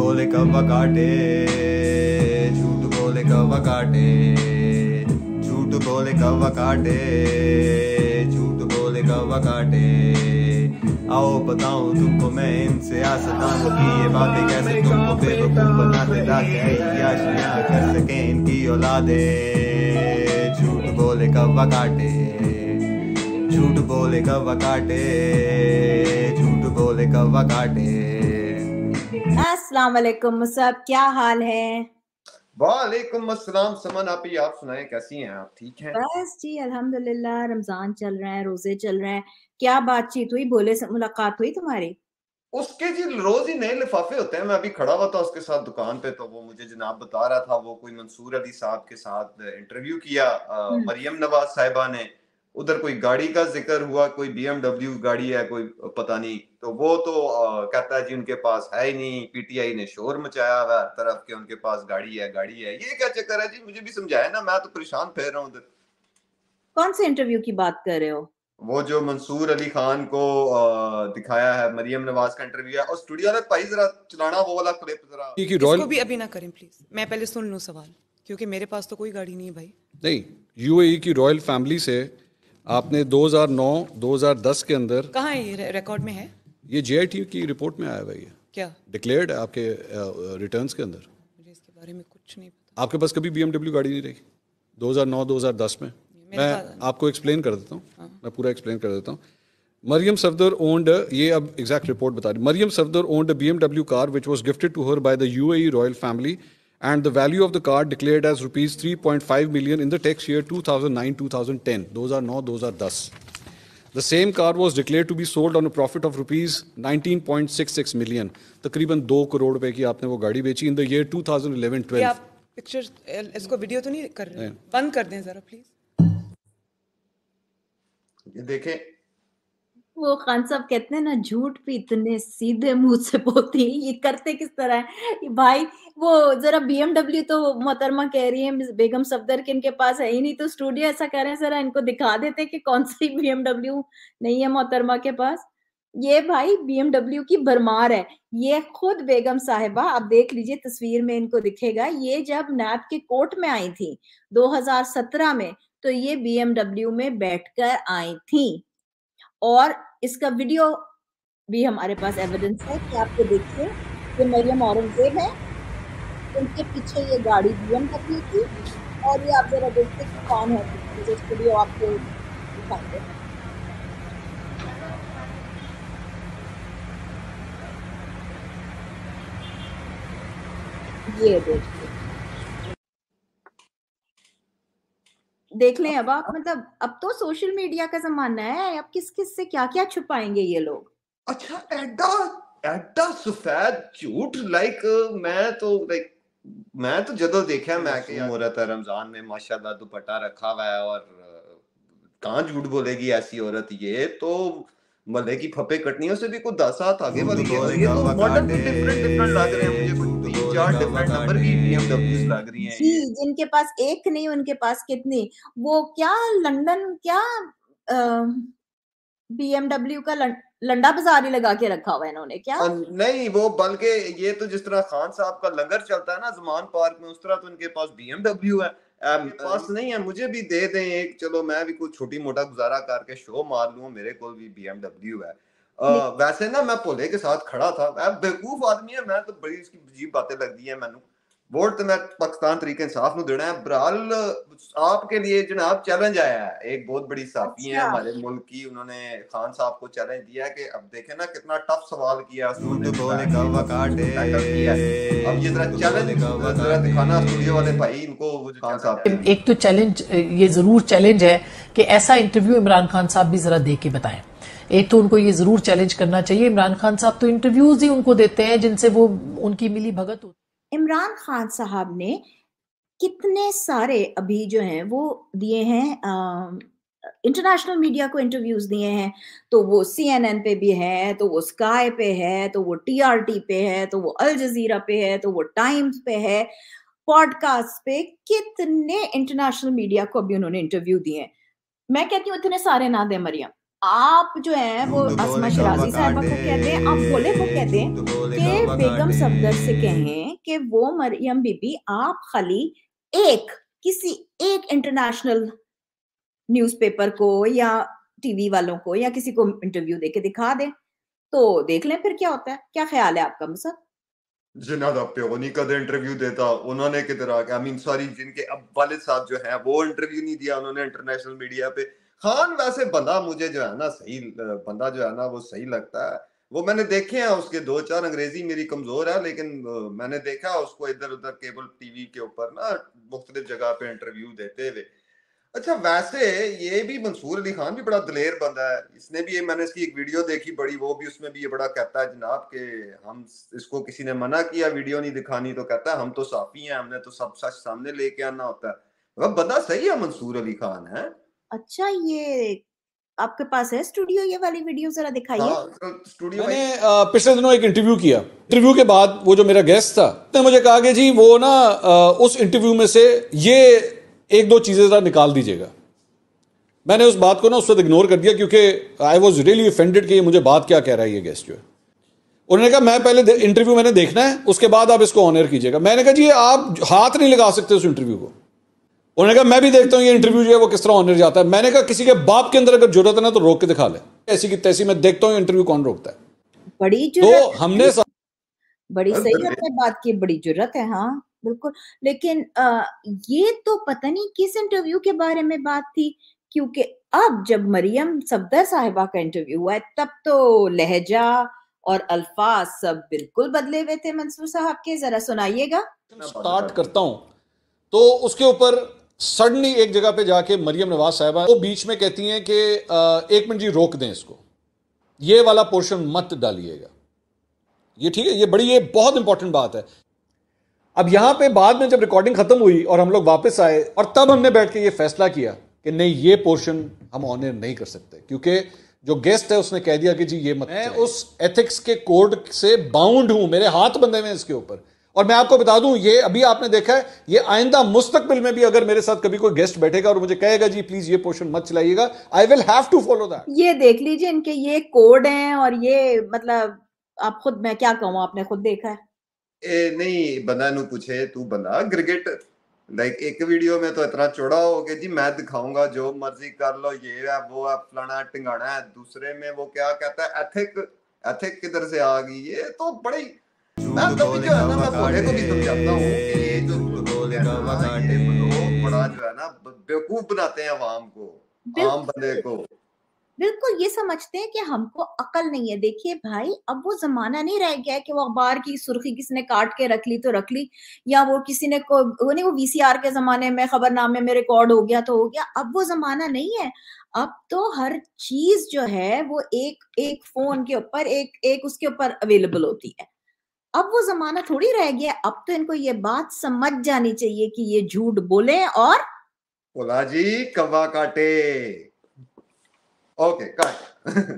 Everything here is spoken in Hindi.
बोले कौवा काटे, झूठ बोले कौवा काटे, झूठ बोले कौवा काटे, झूठ बोले कौवा काटे। आओ बताऊं तुमको मैं इन सियासतदानों की ये बातें कैसे तुमको बेवकूफ बनाते ताकि अय्याशियां कर सकें इनकी औलादे। झूठ बोले कौवा काटे, झूठ बोले कौवा काटे, झूठ बोले कौवा काटे। अस्सलाम वालेकुम मुसब, क्या हाल है? वालेकुम अस्सलाम समन, आप सुनाएं, कैसी हैं आप? ठीक हैं? बस जी अल्हम्दुलिल्लाह, रमजान चल रहा है, रोजे चल रहे हैं। क्या बातचीत हुई, बोले से मुलाकात हुई तुम्हारी? उसके जी रोज ही नए लिफाफे होते हैं। मैं अभी खड़ा हुआ था उसके साथ दुकान पे, तो वो मुझे जनाब बता रहा था वो कोई मंसूर अली साहब के साथ इंटरव्यू किया मरियम नवाज साहिबा ने। उधर कोई गाड़ी का जिक्र हुआ, कोई BMW गाड़ी है, कोई पता नहीं। तो वो तो कहता है जी उनके पास है ही नहीं, PTI ने शोर मचाया हुआ हर तरफ के उनके पास गाड़ी है गाड़ी है। ये क्या चक्कर है जी? मुझे भी समझाया ना, मैं तो परेशान फिर रहा हूँ उधर। कौन से इंटरव्यू की बात कर रहे हो? वो जो मंसूर अली खान को दिखाया है, मरियम नवाज का इंटरव्यू है। और स्टूडियो वाले भाई जरा चलाना वो वाला क्लिप जरा। इसको भी अभी ना करें प्लीज, मैं पहले सुन लूं सवाल, क्योंकि मेरे पास तो कोई गाड़ी नहीं है भाई। नहीं, UAE की रॉयल फैमिली से आपने 2009-2010 के अंदर, कहाँ है ये रिकॉर्ड में है? ये JIT की रिपोर्ट में आया हुआ है, ये क्या डिक्लेयर्ड है आपके रिटर्न्स के अंदर। मुझे इसके बारे में कुछ नहीं पता। आपके पास कभी BMW गाड़ी नहीं रही 2009-2010 में? मैं आपको एक्सप्लेन कर देता हूँ, मैं पूरा एक्सप्लेन कर देता हूँ। मरियम सफदर ओन्ड, ये अब एग्जैक्ट रिपोर्ट बता रही, Maryam Safdar owned a BMW car which was gifted to her by the UAE royal family and the value of the car declared as rupees 3.5 million in the tax year 2009-2010, 2009-2010. The same car was declared to be sold on a profit of rupees 19.66 million. तकरीबन 2 करोड़ रुपए की आपने वो गाड़ी बेची in the year 2011-12. ये आप पिक्चर, इसको वीडियो तो नहीं कर रहे? बंद कर दें जरा प्लीज। ये देखें, वो खान साहब कहते हैं ना, झूठ भी इतने सीधे मुंह से बोलती है, ये करते किस तरह है भाई? वो जरा BMW तो मोहतरमा कह रही है बेगम सफदर के इनके पास है ही नहीं, तो स्टूडियो ऐसा कह रहे हैं जरा इनको दिखा देते कि कौन सी BMW नहीं है मोहतरमा के पास। ये भाई BMW की भरमार है। ये खुद बेगम साहिबा, आप देख लीजिए तस्वीर में इनको दिखेगा, ये जब नैब के कोर्ट में आई थी 2017 में, तो ये BMW में बैठकर आई थी। और इसका वीडियो भी हमारे पास एविडेंस है कि आपको देखिए, ये मरियम औरंगजेब है, उनके पीछे ये गाड़ी BMW थी। और ये आप जरा देखते कि कौन है, इस वीडियो आपको दिखाते हैं। ये देखिए, देख लें अब आप, मतलब अब तो सोशल मीडिया का जमाना है, अब किस किस से क्या क्या छुपाएंगे ये लोग। अच्छा एडा सफेद झूठ, मैं तो जदों देखा मैं कि औरत है रमजान में माशाल्लाह दुपट्टा रखा हुआ है, और कहाँ झूठ बोलेगी ऐसी औरत? ये तो मल्ले की फपे कटनियों से भी कुछ 10 हाथ आगे वाली है। ये तो मॉडल भी डिफरेंट लग रहे हैं मुझे, कुछ 3-4 डिफरेंट नंबर की BMWs लग रही हैं जी, जिनके पास एक नहीं उनके पास कितनी, वो क्या लंदन क्या BMW का लंडा बाजार ही लगा के रखा हुआ है इन्होंने क्या? नहीं, वो बल्कि ये तो जिस तरह खान साहब का लंगर चलता है ना ज़मान पार्क में, उस तरह तो इनके पास BMW है। पास नहीं है, मुझे भी दे दें एक, चलो मैं भी कुछ छोटी मोटा गुजारा करके शो मार लूं, मेरे को भी BMW है। वैसे ना मैं भोले के साथ खड़ा था, बेवकूफ आदमी है, मैं तो बड़ी इसकी अजीब बातें लगती है मैनू। वोट तो मैं पाकिस्तान तरीके इंसाफ नु देना है। बहरहाल आपके लिए जनाब चैलेंज आया है, एक बहुत बड़ी साफी है हमारे मुल्क की, उन्होंने खान साहब को चैलेंज दिया कि अब देखें ना कितना टफ सवाल किया उन्होंने, अब ये जरा चैलेंज जरा दिखाना स्टूडियो वाले भाई इनको, खान साहब। एक तो चैलेंज, ये जरूर चैलेंज है कि ऐसा इंटरव्यू इमरान खान साहब भी जरा दे के बताएं। एक तो उनको ये जरूर चैलेंज करना चाहिए, इमरान खान साहब तो इंटरव्यूज ही उनको देते हैं जिनसे वो उनकी मिली भगत होती। इमरान खान साहब ने कितने सारे अभी जो हैं वो दिए हैं, इंटरनेशनल मीडिया को इंटरव्यूज दिए हैं, तो वो CNN पे भी है, तो वो स्काई पे है, तो वो TRT पे है, तो वो अल जजीरा पे है, तो वो टाइम्स पे है, पॉडकास्ट पे, कितने इंटरनेशनल मीडिया को अभी उन्होंने इंटरव्यू दिए हैं। मैं कहती हूँ इतने सारे ना दे मरियम, आप जो है वो अस्मा शिराजी साहिबा को कह दें, आप बोले वो कह दें कि ये बेगम सफदर से कहें कि वो मरियम बीबी आप खाली किसी एक इंटरनेशनल न्यूज़पेपर को या टीवी वालों को या किसी को इंटरव्यू देके दिखा दें, तो देख लें फिर क्या होता है। क्या ख्याल है आपका मुसद? जिन्ना दा प्यो नहीं कदे इंटरव्यू देता, उन्होंने किधर आके, आई मीन सॉरी, जिनके अब वालिद साहब जो हैं वो इंटरव्यू नहीं दिया उन्होंने इंटरनेशनल मीडिया पे। खान वैसे बंदा मुझे जो है ना सही बंदा जो है ना वो सही लगता है। वो मैंने देखे हैं उसके 2-4, अंग्रेजी मेरी कमजोर है लेकिन मैंने देखा उसको इधर उधर केबल टीवी के ऊपर ना मुख्तलिफ जगह पे इंटरव्यू देते हुए। अच्छा वैसे ये भी मंसूर अली खान भी बड़ा दलेर बंदा है। इसने भी, मैंने इसकी एक वीडियो देखी बड़ी, वो भी उसमें भी ये बड़ा कहता है जनाब कि हम, इसको किसी ने मना किया वीडियो नहीं दिखानी तो कहता है हम तो साफी हैं, हमने तो सब सच सामने लेके आना होता है। वह बंदा सही है मंसूर अली खान है। अच्छा, ये आपके पास है स्टूडियो, ये वाली वीडियो जरा दिखाइए। हाँ तो स्टूडियो मैंने पिछले दिनों एक इंटरव्यू किया। इंटरव्यू के बाद वो जो मेरा गेस्ट था उसने मुझे कहा कि जी वो ना उस इंटरव्यू में से ये 1-2 चीजें जरा निकाल दीजिएगा। मैंने उस बात को ना उस वक्त इग्नोर कर दिया क्योंकि आई वॉज रियली ऑफेंडेड कि ये मुझे बात क्या कह रहा है ये गेस्ट जो है। उन्होंने कहा मैं पहले इंटरव्यू मैंने देखना है, उसके बाद आप इसको ऑनर कीजिएगा। मैंने कहा जी आप हाथ नहीं लगा सकते उस इंटरव्यू को। उन्होंने कहा मैं भी देखता हूं ये इंटरव्यू जो है वो किस तरह ऑनर जाता है। मैंने कहा किसी के बाप के अंदर अगर जरूरत है ना तो रोक के दिखा ले, ऐसी की तैसी मैं देखता हूं इंटरव्यू कौन रोकता है। बड़ी तो जुर्रत हमने बड़ी सही आपने बात की, बड़ी जुर्रत है। हाँ बिल्कुल, लेकिन ये तो पता नहीं किस इंटरव्यू के बारे में बात थी, क्योंकि अब जब मरियम सफदर साहिबा का इंटरव्यू हुआ है तब तो लहजा और अल्फाज सब बिल्कुल बदले हुए थे। मंसूर साहब के जरा सुनाइएगा। स्टार्ट करता हूं तो उसके ऊपर सडनली एक जगह पे जाके मरियम नवाज साहिबा वो बीच में कहती हैं कि 1 मिनट जी रोक दें इसको, ये वाला पोर्शन मत डालिएगा। ये ठीक है, ये बहुत इंपॉर्टेंट बात है। अब यहां पे बाद में जब रिकॉर्डिंग खत्म हुई और हम लोग वापस आए और तब हमने बैठ के ये फैसला किया कि नहीं ये पोर्शन हम ऑनर नहीं कर सकते क्योंकि जो गेस्ट है उसने कह दिया कि जी ये मत। मैं उस एथिक्स के कोड से बाउंड हूं, मेरे हाथ बंधे हुए हैं इसके ऊपर। और मैं आपको बता दूं ये अभी आपने देखा है, ये आइंदा मुस्तकबिल में भी अगर मेरे साथ कभी कोई गेस्ट बैठेगा और मुझे कहेगा जी प्लीज ये पोर्शन मत चलाइएगा, I will have to follow that. ये देख लीजिए इनके ये कोड हैं और ये मतलब आप खुद, मैं क्या कहूँ, आपने खुद देखा है। नहीं बंदा नु पूछे तू बंदा क्रिकेट लाइक एक वीडियो में तो इतना चौड़ा हो गया जी मैं दिखाऊंगा जो मर्जी कर लो, ये है वो है फलाना टिंगाना है। दूसरे में वो क्या कहता है एथिक किधर से आ गई। ये तो बड़ी, मैं कभी जो है ना मैं भोले को भी समझाता हूँ कि ये जो बोले है ना ये लोग बड़ा जो है ना बेवकूफ बनाते हैं आवाम को, आम बंदे को। बिल्कुल ये समझते हैं कि हमको अकल नहीं है। देखिए भाई, अब वो जमाना नहीं रह गया है कि वो अखबार की सुर्खी किसी ने काट के रख ली तो रख ली, या वो किसी ने वो वीसीआर के जमाने में खबरनामे में रिकॉर्ड हो गया तो हो गया। अब वो जमाना नहीं है। अब तो हर चीज जो है वो एक फोन के ऊपर एक उसके ऊपर अवेलेबल होती है। अब वो जमाना थोड़ी रह गया। अब तो इनको ये बात समझ जानी चाहिए कि ये झूठ बोले और बोला जी कवा काटे। ओके काट